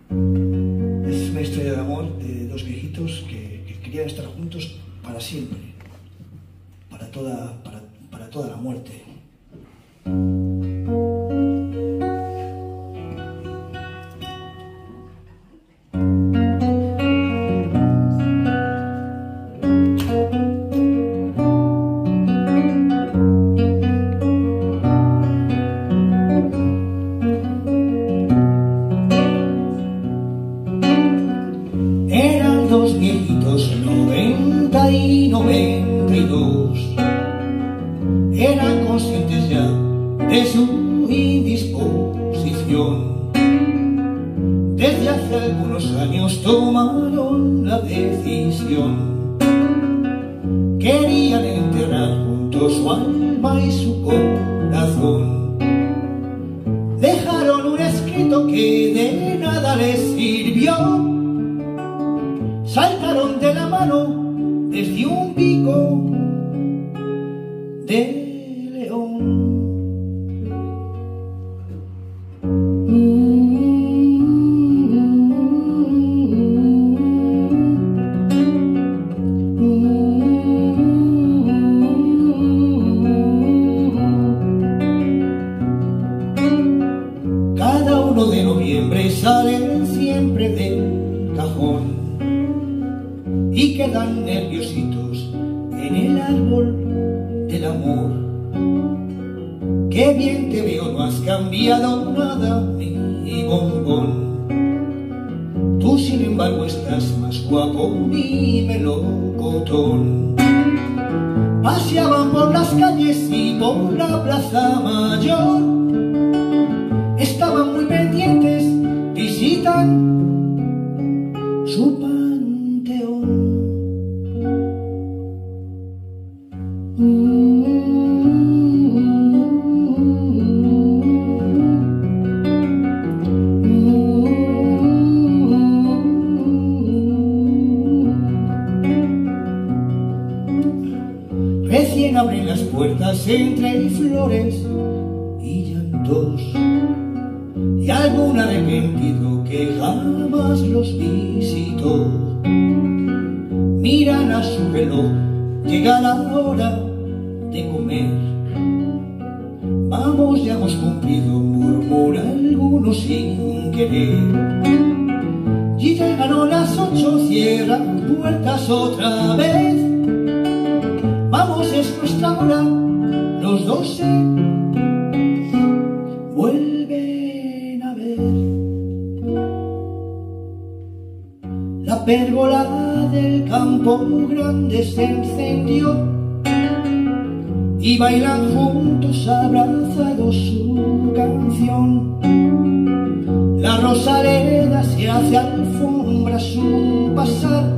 Es una historia de amor de dos viejitos que querían estar juntos para siempre, para toda la muerte. Eran dos viejitos, 90 y 92. Eran conscientes ya de su indisposición. Desde hace algunos años tomaron la decisión. Querían enterrar juntos su alma y su corazón. Dejaron un escrito que de nada les sirvió. Saltaron de la mano desde un pico de león. Cada 1 de noviembre salen siempre del cajón y quedan nerviositos en el árbol del amor. Qué bien te veo, no has cambiado nada, mi bombón. Tú sin embargo estás más guapo, mi melocotón. Paseaban por las calles y por la plaza mayor. Estaban muy pendientes, visitan su panteón. Recién abren las puertas entre flores y llantos, y algún arrepentido que jamás los visitó. Miran a su reloj, llega la hora de comer. Vamos, ya hemos cumplido, murmura alguno sin querer. Y llegaron las 8, cierran puertas otra vez. Vamos, es nuestra hora, los 12 vuelven a ver. La pérgola del campo grande se encendió y bailan juntos abrazados su canción. La rosaleda se hace alfombra a su pasar